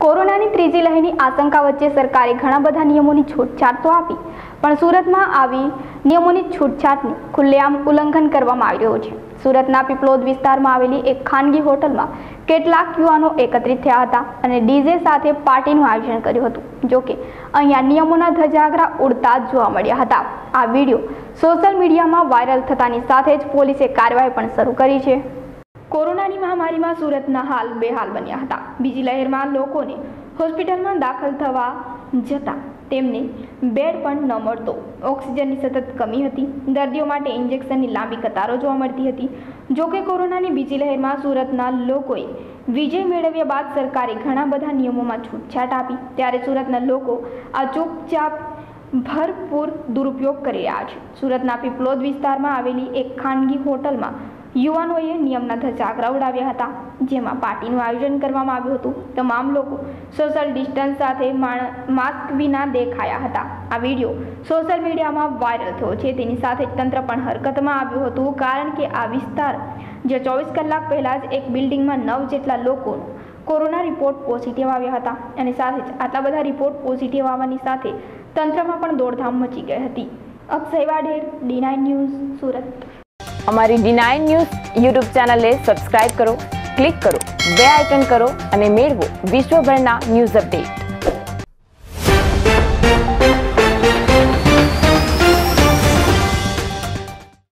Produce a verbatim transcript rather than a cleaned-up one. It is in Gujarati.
કોરોનાની ત્રીજી લહેરની આશંકા વચ્ચે સરકારે ઘણા બધા નિયમોની છૂટછાટ તો આપી, પણ સુરતમાં આવી નિયમોની છૂટછાટનું ખુલ્લેઆમ ઉલ્લંઘન કરવામાં આવી રહ્યું છે। સુરતના પીપલોદ વિસ્તારમાં આવેલી એક ખાનગી હોટલમાં કેટલાક યુવાનો એકત્રિત થયા હતા અને ડીજે સાથે પાર્ટીનું આયોજન કર્યું હતું। જો કે અહીંયા નિયમોના ધજાગરા ઉડતા જ જોવા મળ્યા હતા। આ વિડીયો સોશિયલ મીડિયામાં વાયરલ થતાની સાથે જ પોલીસે કાર્યવાહી પણ શરૂ કરી છે। કોરોનાની મહામારીમાં સુરતના હાલ બેહાલ બન્યા હતા। બીજી લહેરમાં લોકોને હોસ્પિટલમાં દાખલ થવા જતાં તેમને બેડ પણ ન મળતો, ઓક્સિજનની સતત કમી હતી, દર્દીઓ માટે ઇન્જેક્શનની લાંબી કતારો જોવા મળતી હતી। જો કે કોરોનાની બીજી લહેરમાં સુરતના લોકોએ વિજય મેળવ્યા બાદ સરકારે ઘણા બધા નિયમોમાં છૂટછાટ આપી, ત્યારે સુરતના લોકો આ ચૂપચાપ ભરપૂર દુરુપયોગ કરી રહ્યા છે। સુરતના પીપલોદ વિસ્તારમાં આવેલી એક ખાનગી હોટલમાં યુવાનોએ નિયમના ધજાગરા ઉડાવ્યા હતા, જેમાં પાર્ટીનું આયોજન કરવામાં આવ્યું હતું। તમામ લોકો સોશિયલ ડિસ્ટન્સ સાથે માસ્ક વિના દેખાયા હતા। આ વિડીયો સોશિયલ મીડિયામાં વાયરલ થયો છે, તેની સાથે જ તંત્ર પણ હરકતમાં આવ્યું હતું, કારણ કે આ વિસ્તાર જે ચોવીસ કલાક પહેલા જ એક બિલ્ડિંગમાં નવ જેટલા લોકોનો કોરોના રિપોર્ટ પોઝિટિવ આવ્યા હતા અને સાથે જ આટલા બધા રિપોર્ટ પોઝિટિવ આવવાની સાથે તંત્રમાં પણ દોડધામ મચી ગઈ હતી। Akshay Vadher, D nine news, Surat. અમારી ડી નાઇન ન્યૂઝ યુટ્યુબ ચેનલને સબસ્ક્રાઇબ કરો, ક્લિક કરો, બે આઇકન કરો અને મેળવો વિશ્વભરના ન્યૂઝ અપડેટ।